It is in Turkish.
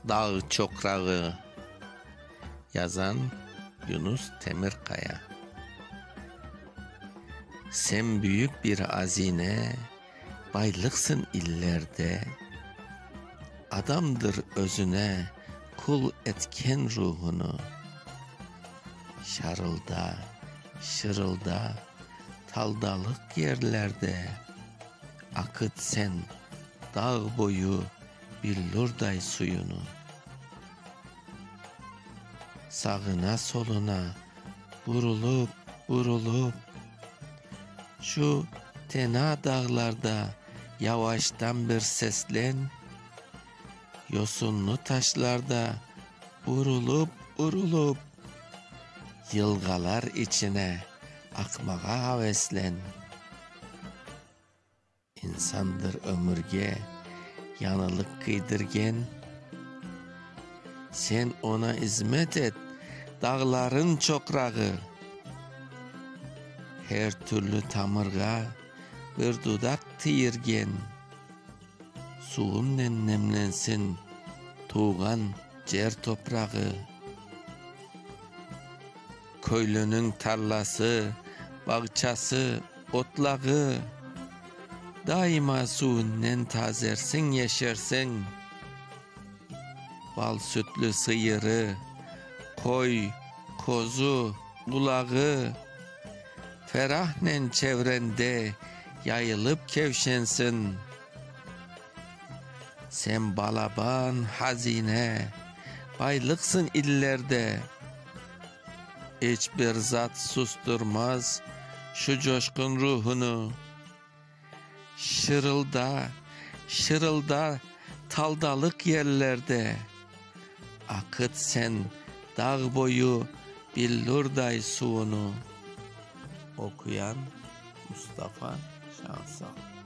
Dağ çokrağı. Yazan Yunus Temirkaya. Sen büyük bir hazine, baylıksın illerde. Adamdır özüne, kul etken ruhunu. Şarılda, şırılda, taldalık yerlerde. Akıt sen dağ boyu billurday suyunu. Sağına soluna vurulup vurulup şu tena dağlarda yavaştan bir seslen. Yosunlu taşlarda vurulup vurulup yılgalar içine akmağa haveslen. İnsandır ömürge yanılık kıydırgen. Sen ona hizmet et, dağların çokrağı. Her türlü tamırga bir dudak tiyirgen. Suğunla nemlensin tuğan cer toprağı. Köylünün tarlası, bağçası, otlağı. Daima suğunla tazersin yeşersin. Bal sütlü sıyırı, koy, kozu, bulağı. Ferahnen çevrende yayılıp kevşensin. Sen balaban hazine, baylıksın illerde. Hiçbir zat susturmaz şu coşkun ruhunu. Şırılda, şırılda taldalık yerlerde. Akıt sen dağ boyu billurday suyunu. Okuyan Mustafa Şansal.